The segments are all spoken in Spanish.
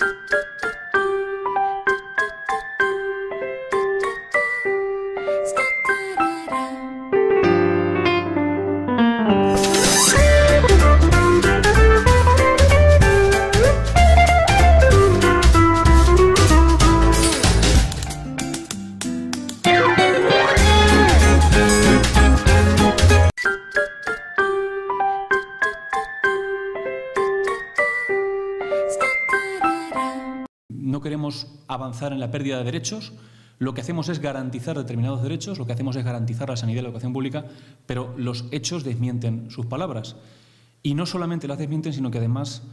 No queremos avanzar en la pérdida de derechos, lo que hacemos es garantizar determinados derechos, lo que hacemos es garantizar la sanidad y la educación pública, pero los hechos desmienten sus palabras. Y no solamente las desmienten, sino que además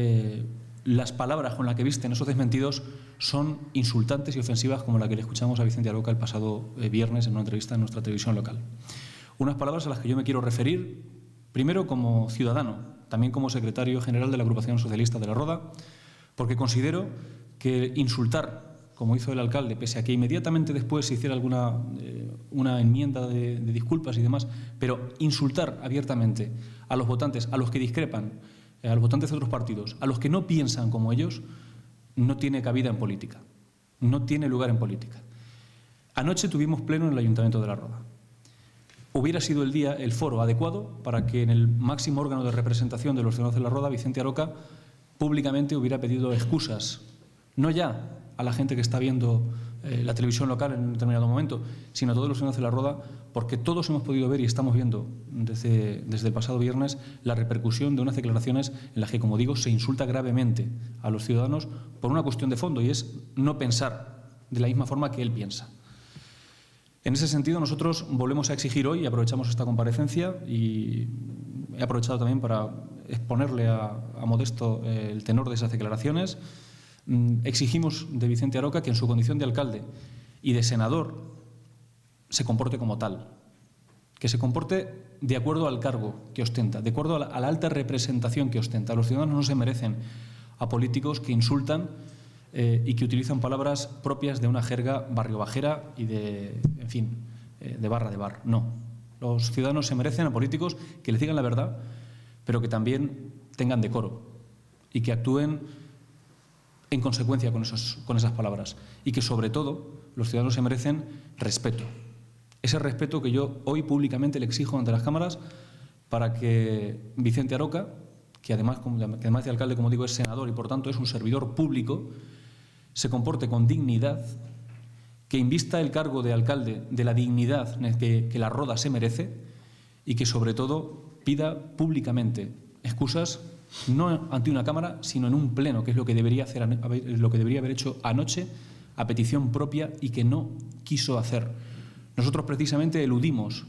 las palabras con las que visten esos desmentidos son insultantes y ofensivas, como la que le escuchamos a Vicente Aroca el pasado viernes en una entrevista en nuestra televisión local. Unas palabras a las que yo me quiero referir, primero como ciudadano, también como secretario general de la Agrupación Socialista de La Roda, porque considero que insultar, como hizo el alcalde, pese a que inmediatamente después se hiciera una enmienda de disculpas y demás, pero insultar abiertamente a los votantes, a los que discrepan, a los votantes de otros partidos, a los que no piensan como ellos, no tiene cabida en política, no tiene lugar en política. Anoche tuvimos pleno en el Ayuntamiento de La Roda. Hubiera sido el foro adecuado para que en el máximo órgano de representación de los ciudadanos de La Roda, Vicente Aroca, públicamente hubiera pedido excusas, no ya a la gente que está viendo la televisión local en un determinado momento, sino a todos los ciudadanos de La Roda, porque todos hemos podido ver y estamos viendo desde el pasado viernes la repercusión de unas declaraciones en las que, como digo, se insulta gravemente a los ciudadanos por una cuestión de fondo, y es no pensar de la misma forma que él piensa. En ese sentido, nosotros volvemos a exigir hoy, y aprovechamos esta comparecencia, y he aprovechado también para exponerle a Modesto el tenor de esas declaraciones. Exigimos de Vicente Aroca que en su condición de alcalde y de senador se comporte como tal, que se comporte de acuerdo al cargo que ostenta, de acuerdo a la alta representación que ostenta. Los ciudadanos no se merecen a políticos que insultan y que utilizan palabras propias de una jerga barriobajera y de barra de bar. No. Los ciudadanos se merecen a políticos que les digan la verdad, pero que también tengan decoro y que actúen en consecuencia con esas palabras, y que sobre todo los ciudadanos se merecen respeto. Ese respeto que yo hoy públicamente le exijo ante las cámaras para que Vicente Aroca, que además de alcalde, como digo, es senador y por tanto es un servidor público, se comporte con dignidad, que invista el cargo de alcalde de la dignidad que La Roda se merece, y que sobre todo pida públicamente excusas, no ante una cámara, sino en un pleno, que es lo que debería haber hecho anoche a petición propia y que no quiso hacer. Nosotros precisamente eludimos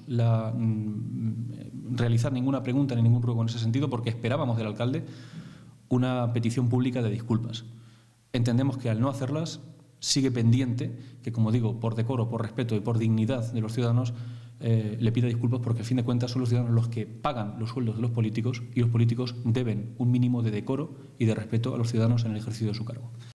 realizar ninguna pregunta ni ningún ruego en ese sentido, porque esperábamos del alcalde una petición pública de disculpas. Entendemos que al no hacerlas sigue pendiente que, como digo, por decoro, por respeto y por dignidad de los ciudadanos, le pida disculpas, porque a fin de cuentas son los ciudadanos los que pagan los sueldos de los políticos, y los políticos deben un mínimo de decoro y de respeto a los ciudadanos en el ejercicio de su cargo.